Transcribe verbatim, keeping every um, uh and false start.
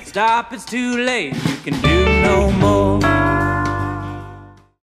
stop, it's too late. You can do no more.